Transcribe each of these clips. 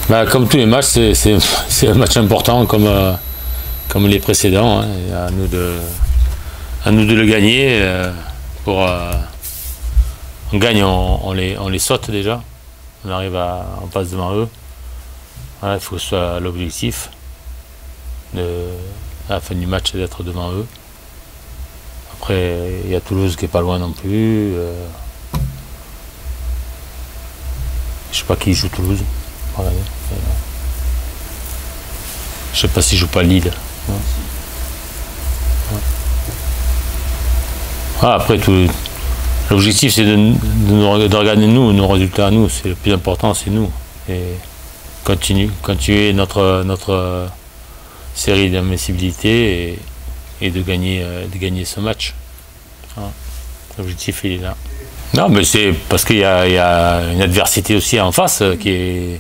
Bah, comme tous les matchs, c'est un match important comme les précédents, hein. Et à nous de le gagner. On gagne, on les saute déjà. On passe devant eux. Voilà, il faut que ce soit l'objectif à la fin du match, c'est d'être devant eux. Après, il y a Toulouse qui est pas loin non plus. Je sais pas qui joue Toulouse. Voilà. Je sais pas s'ils jouent pas Lille. Ouais. Ah, après, l'objectif c'est de regarder nous, nos résultats à nous. C'est le plus important, c'est nous. Et continuer notre série d'invincibilité et de gagner ce match. Voilà. L'objectif il est là. Non, mais c'est parce qu'il y a une adversité aussi en face qui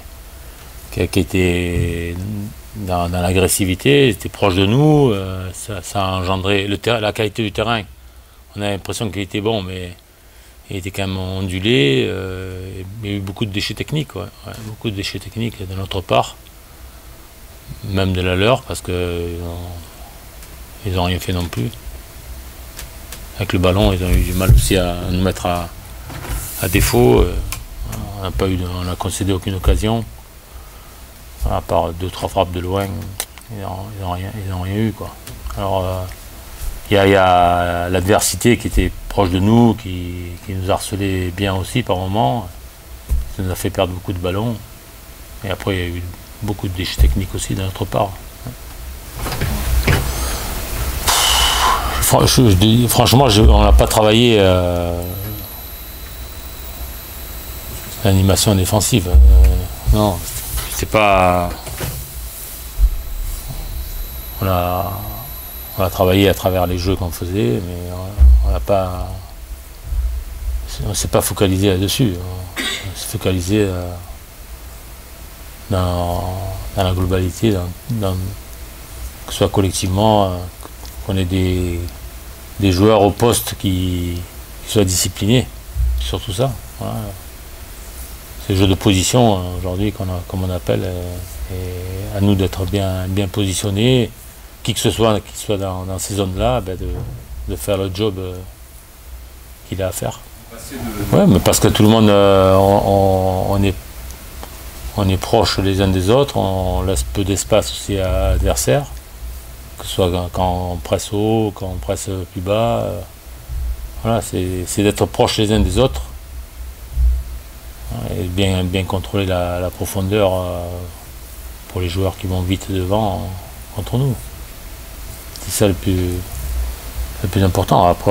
était dans l'agressivité, était proche de nous, ça a engendré la qualité du terrain. On a l'impression qu'il était bon, mais il était quand même ondulé. Il y a eu beaucoup de déchets techniques, ouais, beaucoup de déchets techniques de notre part, même de la leur, parce qu'ils n'ont rien fait non plus. Avec le ballon, ils ont eu du mal aussi à nous mettre à défaut. On n'a concédé aucune occasion, à part 2-3 frappes de loin. Ils n'ont rien eu, quoi. Alors, il y a l'adversité qui était proche de nous, qui nous harcelait bien aussi par moments. Ça nous a fait perdre beaucoup de ballons. Et après, il y a eu beaucoup de déchets techniques aussi de notre part. Franchement, on n'a pas travaillé l'animation défensive. Non, c'est pas. On a travaillé à travers les jeux qu'on faisait, mais on n'a pas. On ne s'est pas focalisé là-dessus. On s'est focalisé dans la globalité, que ce soit collectivement, qu'on ait des joueurs au poste qui soient disciplinés, surtout ça. Voilà. C'est le jeu de position aujourd'hui, comme on appelle, et à nous d'être bien positionnés, qui que ce soit qui soit dans ces zones-là, de faire le job qu'il a à faire. Ouais, mais parce que tout le monde, on est proche les uns des autres, on laisse peu d'espace aussi à l'adversaire, que ce soit quand on presse haut, quand on presse plus bas. Voilà, c'est d'être proche les uns des autres et bien contrôler la profondeur pour les joueurs qui vont vite devant contre nous. C'est ça le plus important. Après,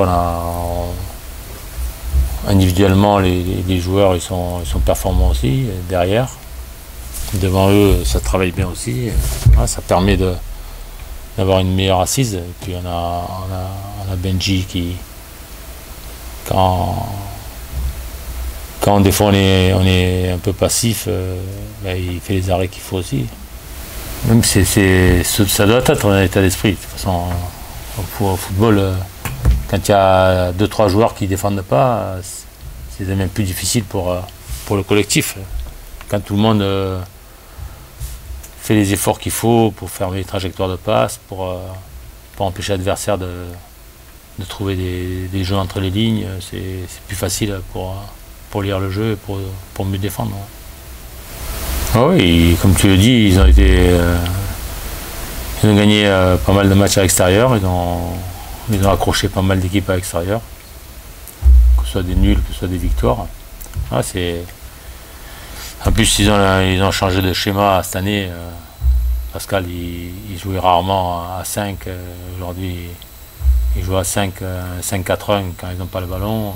individuellement, les joueurs ils sont performants aussi derrière. Devant eux, ça travaille bien aussi. Ouais, ça permet d'avoir une meilleure assise. Et puis on a Benji qui, quand des fois on est un peu passif, il fait les arrêts qu'il faut aussi. Même ça doit être un état d'esprit. De toute façon, au football, quand il y a 2-3 joueurs qui ne défendent pas, c'est même plus difficile pour le collectif. Quand tout le monde fait les efforts qu'il faut pour fermer les trajectoires de passe, pour empêcher l'adversaire de trouver des jeux entre les lignes, c'est plus facile pour lire le jeu et pour mieux défendre. Ah oui, comme tu le dis, ils ont gagné pas mal de matchs à l'extérieur, ils ont accroché pas mal d'équipes à l'extérieur, que ce soit des nuls, que ce soit des victoires. Ah, en plus, ils ont changé de schéma cette année. Pascal, il jouait rarement à 5. Aujourd'hui, il joue à 5-4-1 quand ils n'ont pas le ballon.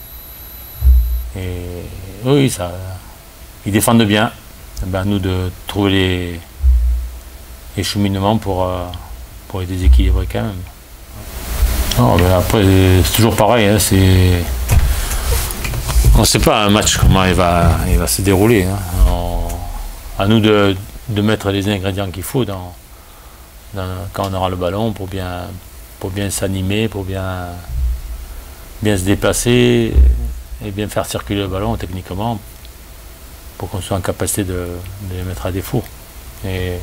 Et oui, ils défendent bien. À nous de trouver les cheminements pour les déséquilibrer quand même. Non, après, c'est toujours pareil. Hein, on ne sait pas un match comment il va se dérouler. Hein. À nous de mettre les ingrédients qu'il faut quand on aura le ballon pour bien s'animer, pour bien se déplacer et bien faire circuler le ballon techniquement pour qu'on soit en capacité de les mettre à défaut. Et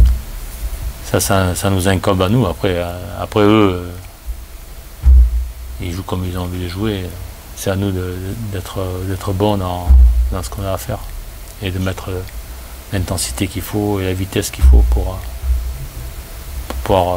ça nous incombe à nous. Après eux, ils jouent comme ils ont envie de jouer. C'est à nous d'être bons dans ce qu'on a à faire et de mettre l'intensité qu'il faut et la vitesse qu'il faut pour pouvoir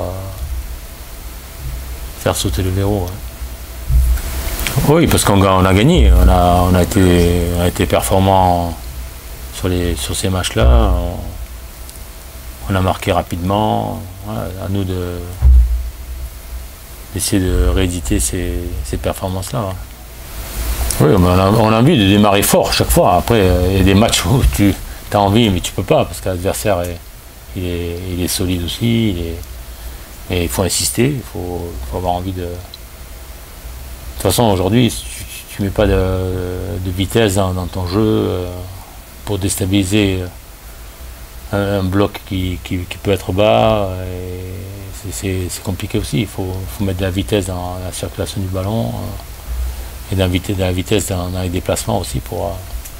faire sauter le verrou. Ouais. Oui, parce qu'on a gagné, on a été performants sur ces matchs-là. On a marqué rapidement. Voilà, à nous d'essayer de rééditer ces performances-là. Ouais. Oui, on a envie de démarrer fort chaque fois. Après, il y a des matchs où tu as envie, mais tu peux pas, parce que l'adversaire il est solide aussi. Et il faut insister, il faut avoir envie de... De toute façon, aujourd'hui, tu mets pas de vitesse dans ton jeu pour déstabiliser un bloc qui peut être bas. C'est compliqué aussi. Il faut mettre de la vitesse dans la circulation du ballon et de la vitesse dans les déplacements aussi pour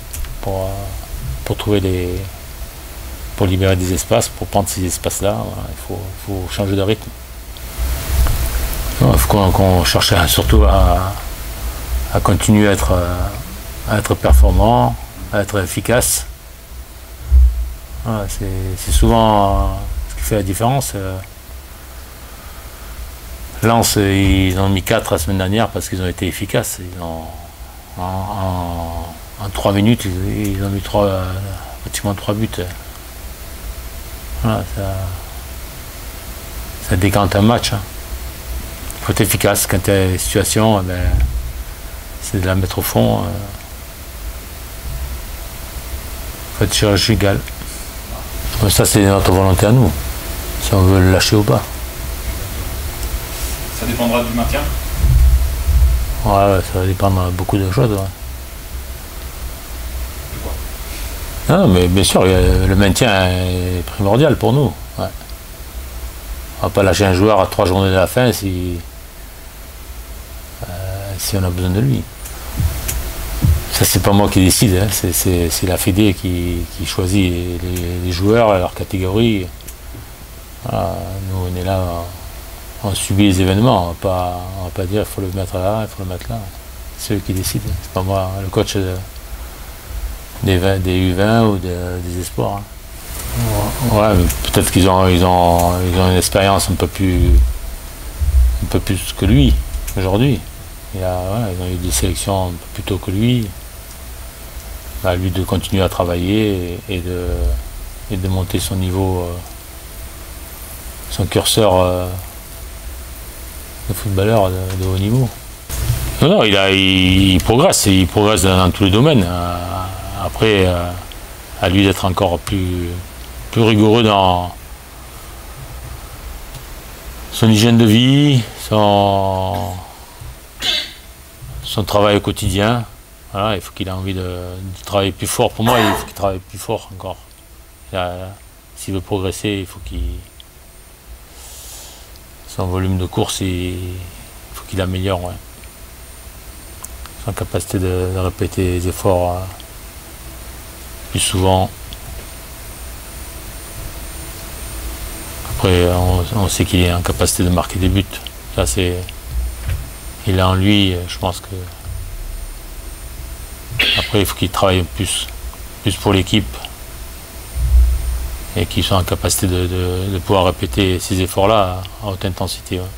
libérer des espaces, pour prendre ces espaces-là. Voilà, il faut changer de rythme. Il faut qu'on cherche surtout à continuer à être performant, à être efficace. Voilà, c'est souvent ce qui fait la différence. Lens, ils ont mis 4 la semaine dernière parce qu'ils ont été efficaces. En 3 minutes, ils ont mis pratiquement 3 buts. Voilà, ça décante un match. Hein. Il faut être efficace quand tu as une situation, c'est de la mettre au fond. Il faut être chirurgical. Ça, c'est notre volonté à nous, si on veut le lâcher ou pas. Ça dépendra du maintien? Ouais, ça va dépendre de beaucoup de choses. Ouais. De quoi? Non, mais bien sûr, le maintien est primordial pour nous. Ouais. On va pas lâcher un joueur à 3 journées de la fin si on a besoin de lui. Ça, c'est pas moi qui décide, hein. C'est la Fédé qui choisit les joueurs à leur catégorie. Voilà. Nous, on est là, on subit les événements. On va pas dire il faut le mettre là, il faut le mettre là. C'est eux qui décident. C'est pas moi, le coach des U20 ou des espoirs. Hein. Ouais, peut-être qu'ils ont une expérience un peu plus que lui aujourd'hui. Ils ont eu des sélections un peu plus tôt que lui. À lui de continuer à travailler et de monter son niveau, son curseur de footballeur de haut niveau. Non, il progresse dans tous les domaines. Après, à lui d'être encore plus rigoureux dans son hygiène de vie, son travail au quotidien. Voilà, il faut qu'il ait envie de travailler plus fort. Pour moi, il faut qu'il travaille plus fort encore. S'il veut progresser, il faut son volume de course, il faut qu'il améliore. Ouais. Son capacité de répéter les efforts plus souvent. Après, on sait qu'il est en capacité de marquer des buts. Ça, il a en lui, je pense que. Après, il faut qu'il travaille plus pour l'équipe et qu'il soit en capacité de pouvoir répéter ces efforts-là à haute intensité. Ouais.